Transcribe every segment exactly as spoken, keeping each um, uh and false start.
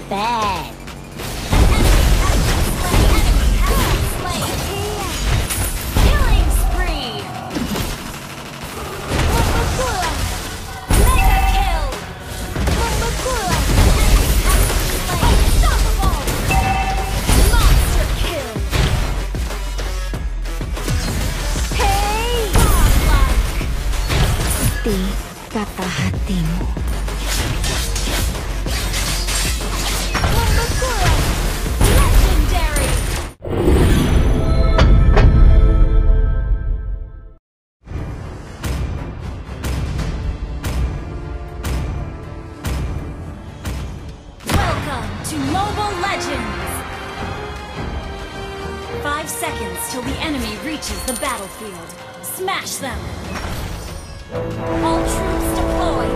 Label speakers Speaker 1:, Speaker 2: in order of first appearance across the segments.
Speaker 1: bad.
Speaker 2: Killing spree. Mega kill. Unstoppable. Monster kill. Hey. Godlike.
Speaker 3: Seperti kata hatimu.
Speaker 2: Legendary. Welcome to Mobile Legends! Five seconds till the enemy reaches the battlefield. Smash them! All troops deployed!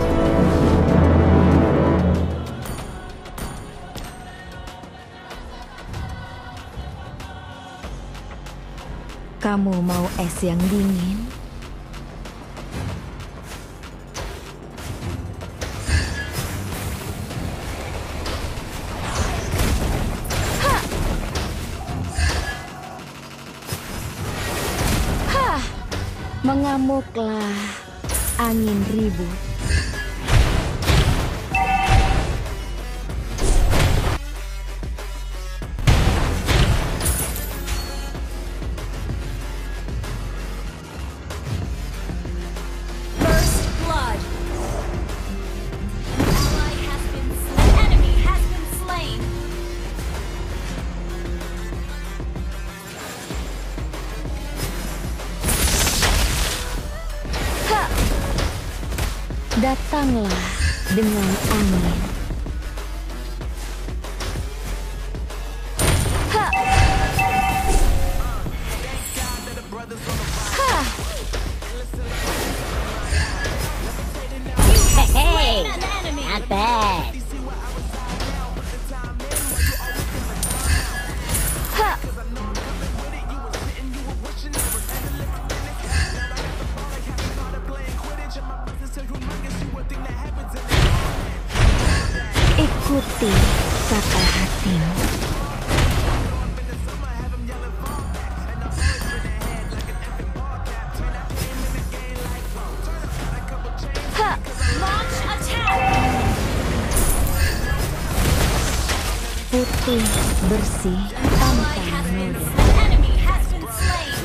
Speaker 3: Kamu mau es yang dingin? Mengamuklah angin ribut.
Speaker 2: First blood! An ally has been slain. An enemy has been slain!
Speaker 3: Datanglah dengan angin. Ha! Ha!
Speaker 1: Hey,
Speaker 2: An enemy!
Speaker 1: not bad.
Speaker 3: Ha! Ikuti kata hatimu. Ha!
Speaker 2: Launch attack!
Speaker 3: Putih bersih tanpa noda.
Speaker 2: An enemy has been slain!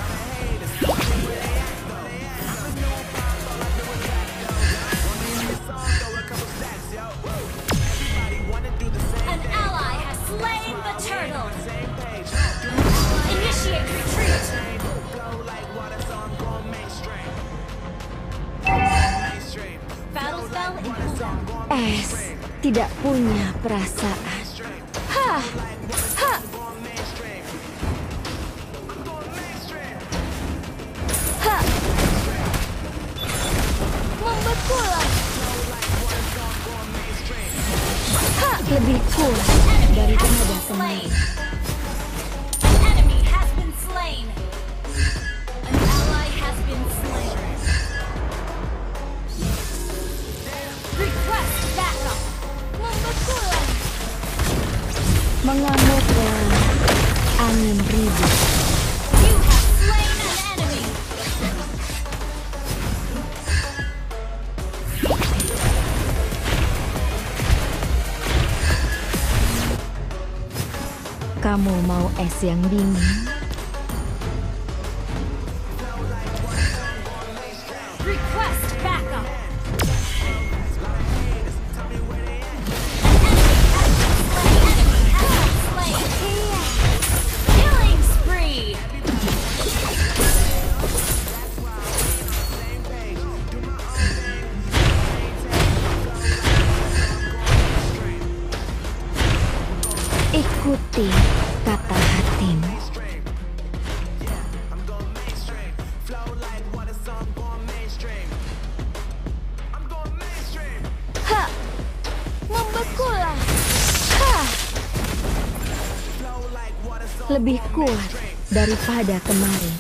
Speaker 2: An ally has slain the turtle! Initiate retreat! Battle spell in cooldown.
Speaker 3: Es tidak punya perasaan. Ha! Ha! Ha! Membekulah. Ha! Lebih kuat dari tenaga kemarin.
Speaker 2: An enemy has been slain! An ally has been slain! Request backup! Membekulah!
Speaker 3: Mengamuklah angin ribut.
Speaker 2: You have slain an enemy!
Speaker 3: Kamu mau es yang dingin?
Speaker 2: Request backup! Killing spree!
Speaker 3: Ikuti kata hatimu. Ha! Membekulah. Ha! Lebih kuat daripada kemarin.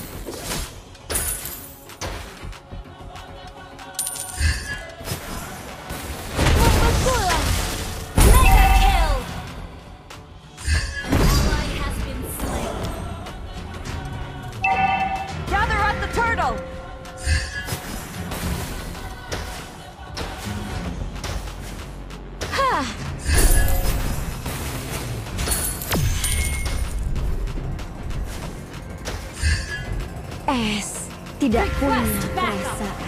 Speaker 2: Membekulah! Mega kill! turtle!
Speaker 3: Hah! Es tidak punya
Speaker 2: Request backup.
Speaker 3: perasaan.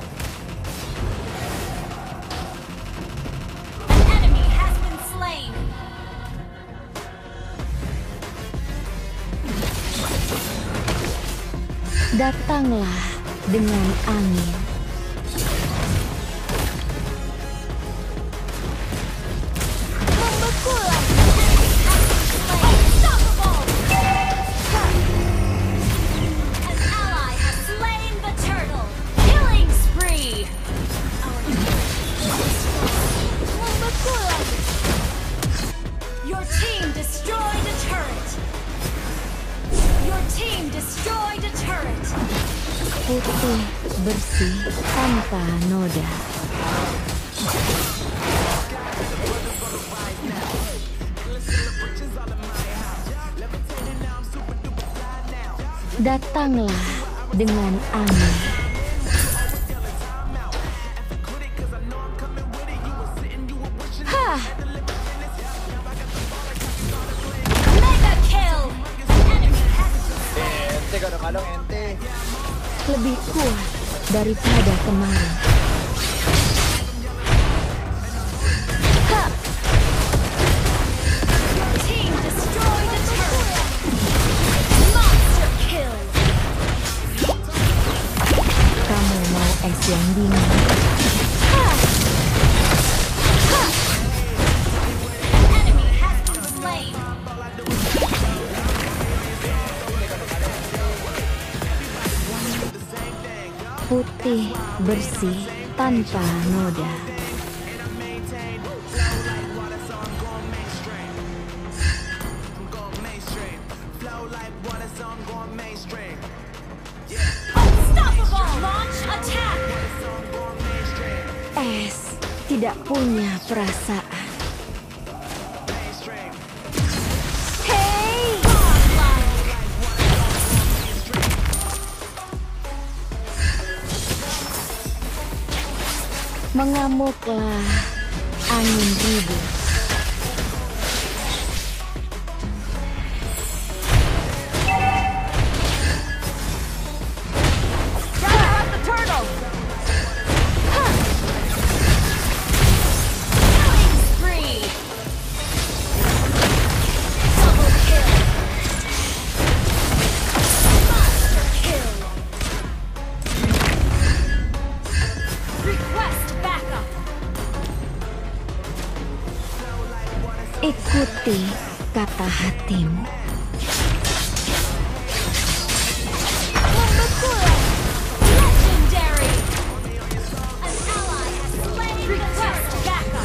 Speaker 2: An enemy has been slain!
Speaker 3: Datanglah dengan angin.
Speaker 2: Membekulkan! Unstoppable! An ally has slain the turtle! Killing spree! Membekulkan! Your team destroyed a turret! Your team destroyed a turret!
Speaker 3: Putih bersih tanpa noda. Datanglah dengan angin. Hah!
Speaker 2: Mega kill! Enemy has
Speaker 1: Ente kadang-kadang ente.
Speaker 3: Lebih kuat daripada kemarin. Ha!
Speaker 2: Your team destroyed a turret! Monster kill!
Speaker 3: Kamu mau es yang dingin? Ha! Ha!
Speaker 2: An enemy has been slain!
Speaker 3: Putih bersih tanpa noda.
Speaker 2: Unstoppable! Launch attack!
Speaker 3: Es tidak punya perasaan. Hei!
Speaker 2: Godlike!
Speaker 3: Mengamuklah angin ribut.
Speaker 2: Gather up the turtle! Killing spree! Double kill! Monster kill! Request backup!
Speaker 3: Ikuti kata hatimu.
Speaker 2: Membekulkan! Legendary! An ally has slain Request backup!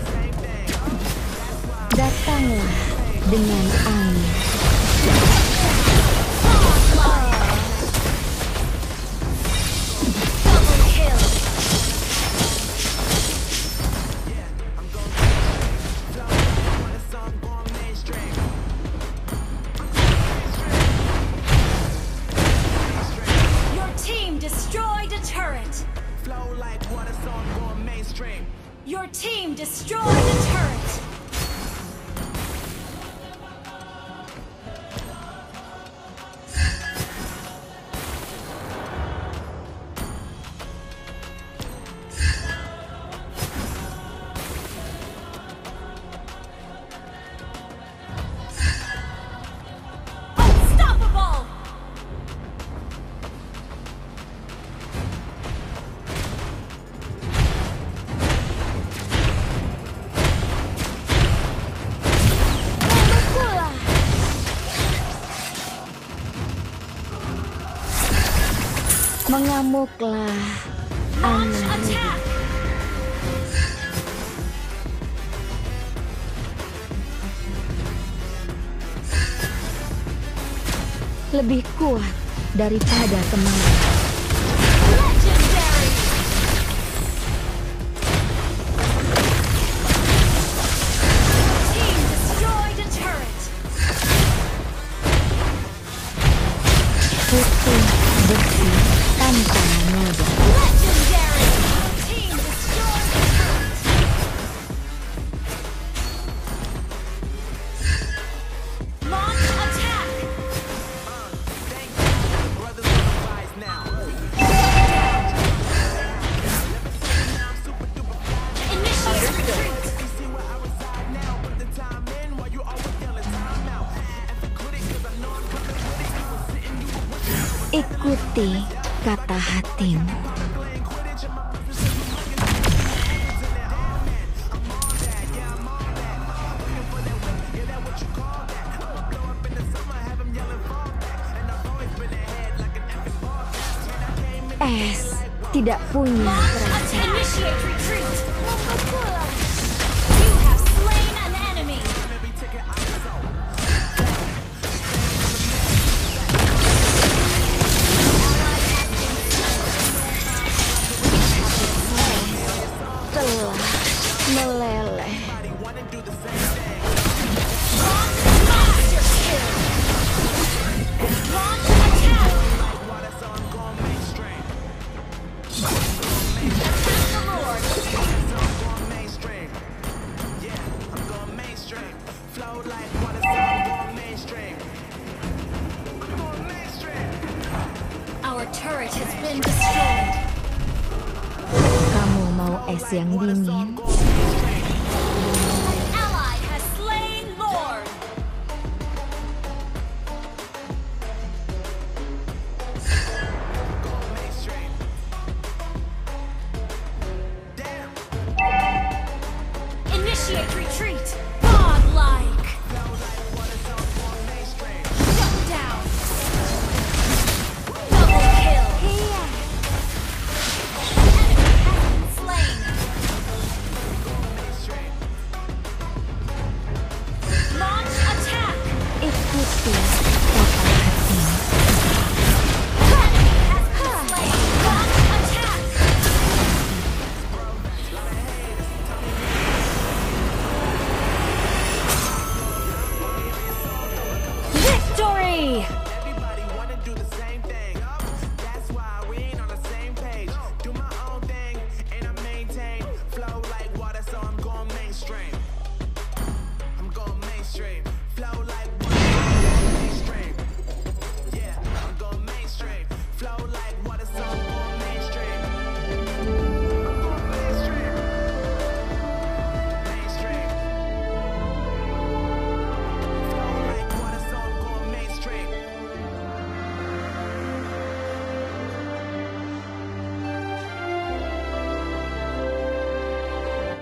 Speaker 3: Datanglah dengan angin.
Speaker 2: Double kill! Your team destroyed a turret! Your team destroyed a turret! Unstoppable! Membekulkan!
Speaker 3: Mengamuklah
Speaker 2: Launch
Speaker 3: angin ribut.
Speaker 2: attack!
Speaker 3: Lebih kuat daripada kemarin.
Speaker 2: Legendary! Team destroyed a turret!
Speaker 3: Putih bersih Ikuti kata hatimu. Es tidak punya
Speaker 2: Launch
Speaker 3: perasaan.
Speaker 2: initiate retreat. You have slain an enemy.
Speaker 3: Telah meleleh.
Speaker 2: Launch master skill. Launch attack. Attack the Lord. Our turret has been destroyed.
Speaker 3: Kamu mau es yang dingin?